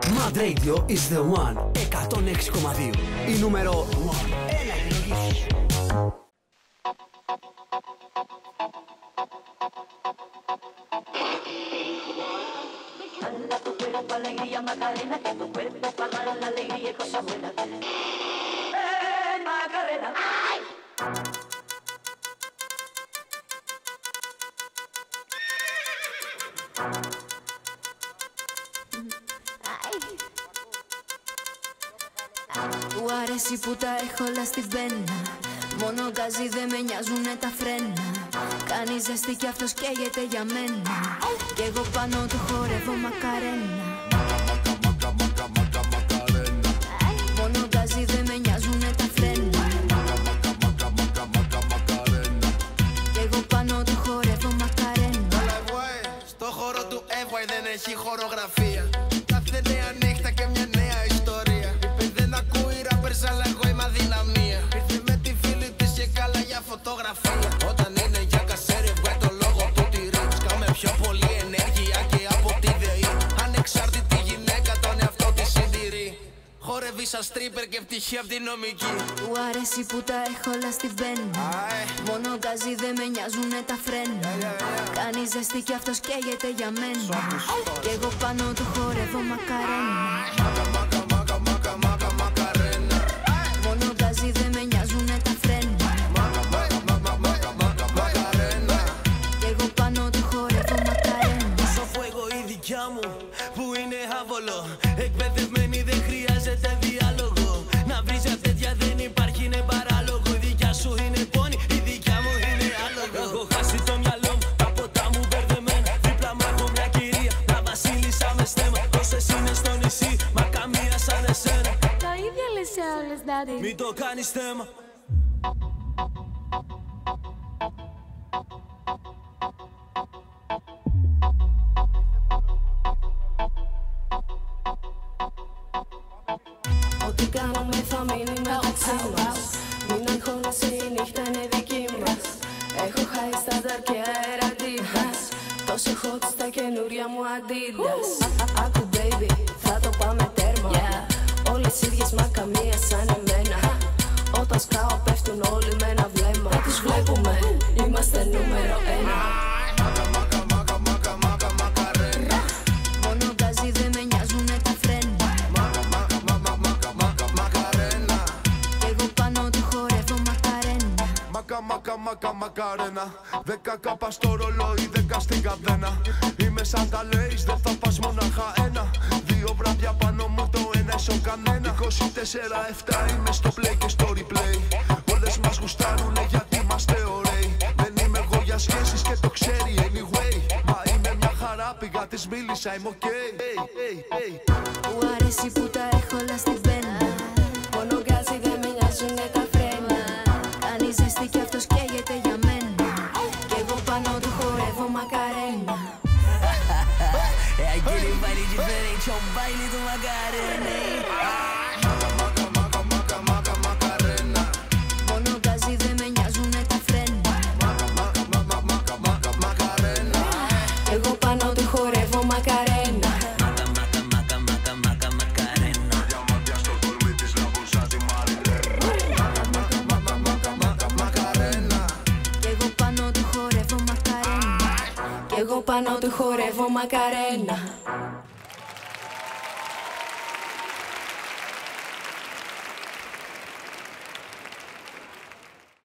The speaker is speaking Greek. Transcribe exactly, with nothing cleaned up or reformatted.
Mad Radio is the one. εκατόν έξι κόμμα δύο. Η νούμερο ένα. Έλα, επιλογή σου. Dala tu cuerpo alegría Macarena, que tu cuerpo para dar la alegría y cosas buenas. ¡Eh, Macarena! ¡Ay! Του αρέσει που τα έχω όλα στην πένα. Μόνο γκάζι δεν με νοιάζουνε τα φρένα. Κάνει ζέστη κι αυτός καίγεται για μένα. Κι εγώ πάνω του χορεύω Μακαρένα. Μόνο γκάζι δεν με νοιάζουνε τα φρένα. Κι εγώ πάνω του χορεύω Μακαρένα. Στο χώρο του F-Boy δεν έχει χορογραφία. Κάθε νέα νύχτα και μια νέα ιστορία. Είπε δεν ακούει rappers αλλά εγώ είμαι αδυναμία. Ήρθε με τη φίλη της και καλά για φωτογραφία. Όταν είναι για κασέρι βγάλει το λόγο του τη ρίξ. Κάμε πιο πολύ ενέργεια και από τη ΔΕΗ. Ανεξάρτητη γυναίκα τον εαυτό της συντηρεί. Χορεύει σαν στρίπερ και πτυχή απ' τη νομική. Του αρέσει που τα έχω όλα στην πένα. Μόνο γκάζι δεν με νοιάζουνε τα φρένα. Κάνει ζέστη κι αυτός καίγεται για μένα. Κι εγώ πάνω του χορεύω Μακαρένα. Μόνο γκάζι δεν με νοιάζουνε τα φρένα. Κι εγώ πάνω του χορεύω Μακαρένα. Τόσο fuego η δικιά μου που είναι άβολο. Εκπαιδευμένη δεν χρειάζεται διάλογο. Να βρεις για τέτοια δεν υπάρχει, είναι παράλογο. Η δικιά σου είναι πόνη, η δικιά μου είναι άλογο. Έχω χάσει το μυαλό μου, τα ποτά μου μπερδεμένα. Δίπλα μου έχω μια κυρία, μια βασίλισσα με στέμα. Τόσες είναι στο νησί, μα καμία σαν εσένα. Τα ίδια λες σε όλες, daddy. Μην το κάνεις θέμα. Ό,τι κάνουμε θα μείνει μεταξύ μας. Μην αγχώνεσαι, η νύχτα είναι δική μας. Έχω high standard και αέρα Adidas. Τόσο hot στα καινούρια μου Adidas. Άκου baby, θα το πάμε τέρμα. Όλες ίδιες μα καμία σαν εμένα. Όταν σκάω πέφτουν όλοι με ένα βλέμμα. Δεν τους βλέπουμε, είμαστε νούμερο ένα. Μόνο γκάζι δεν με νοιάζουνε τα φρένα. Κι εγώ πάνω του χορεύω Μακαρένα. Μακα, μακα, μακα, μακαρένα. Δέκα κάπα στο ρολόι, δέκα στην καδένα. Είμαι σαν τα λέεις, δεν θα πας μονάχα ένα. Δύο βράδια πάνω μου, το ένα ίσο κανένα. είκοσι τέσσερα επτά είμαι στο play και στο replay. Όλες μας γουστάρουνε γιατί είμαστε ωραίοι. Δεν είμαι εγώ για σχέσεις και το ξέρει anyway. Μα είμαι μια χαρά, πήγα της μίλησα, είμαι ok. Hey, hey, hey. Του αρέσει που τα έχω όλα στην πένα. Μόνο γκάζι δεν με νοιάζουνε τα φρένα. Κάνει ζέστη κι αυτός καίγεται για μένα. Κι εγώ πάνω του χορεύω Μακαρένα. É aquele baile diferente, é o baile do Macarena. Μόνο γκάζι δεν με νοιάζουνε τα φρένα. Κι εγώ πάνω του χορεύω Μακαρένα. Κι εγώ πάνω του χορεύω Μακαρένα. Κι εγώ πάνω του χορεύω Μακαρένα.